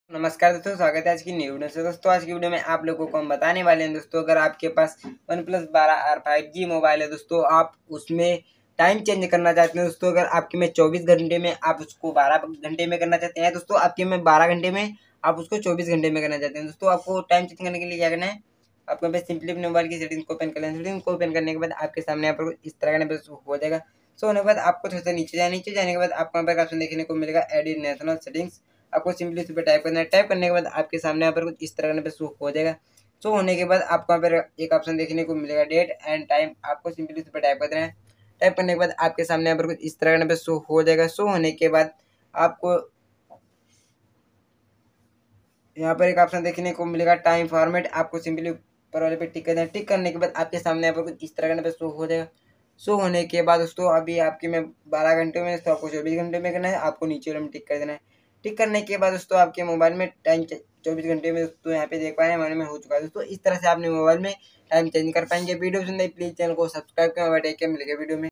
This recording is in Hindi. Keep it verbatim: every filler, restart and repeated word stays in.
नमस्कार दोस्तों, स्वागत है आज की न्यू वीडियो से। दोस्तों आज की वीडियो में आप लोगों को हम बताने वाले हैं दोस्तों, अगर आपके पास वन प्लस बारह आर फाइव जी मोबाइल है दोस्तों, आप उसमें टाइम चेंज करना चाहते हैं दोस्तों। अगर आपके में चौबीस घंटे में आप उसको बारह घंटे में करना चाहते हैं दोस्तों, आपके में बारह घंटे में आप उसको चौबीस घंटे में करना चाहते हैं दोस्तों, आपको टाइम चेंज करने के लिए क्या करना है, आपको यहाँ पे सिंपली अपने मोबाइल की सेटिंग को ओपन कर लेना। सेटिंग को ओपन करने के बाद आपके सामने यहाँ पर इस तरह का हो जाएगा। सो होने के बाद आपको थोड़ा सा नीचे जाए नीचे जाने के बाद आपको यहाँ पर ऑप्शन देखने को मिलेगा एडिट नेशनल सेटिंग्स। आपको सिंपली इस पर टाइप करना है। टाइप करने के बाद आपके सामने यहाँ पर कुछ इस तरह का शो हो जाएगा। शो होने के बाद आपको यहाँ पर एक ऑप्शन देखने को मिलेगा डेट एंड टाइम। आपको सिंपली इस पर टाइप कर देना है। टाइप करने के बाद आपके सामने यहाँ पर कुछ इस तरह का शो हो जाएगा। शो होने के बाद आपको यहाँ पर एक ऑप्शन देखने को मिलेगा टाइम फॉर्मेट। आपको सिंपली ऊपर वाले पे टिक कर देना। टिक करने के बाद आपके सामने यहाँ पर कुछ इस तरह का शो हो जाएगा। शो होने के बाद दोस्तों अभी आपके में बारह घंटे में तो आपको चौबीस घंटे में करना है। आपको नीचे वाले में टिक कर देना है। टिक करने के बाद दोस्तों आपके मोबाइल में टाइम चौबीस घंटे में दोस्तों यहाँ पे देख पा रहे हैं हमारे में हो चुका है दोस्तों। इस तरह से आपने मोबाइल में टाइम चेंज कर पाएंगे। वीडियो पसंद आई प्लीज चैनल को सब्सक्राइब करें। टेक केयर, मिलेंगे वीडियो में।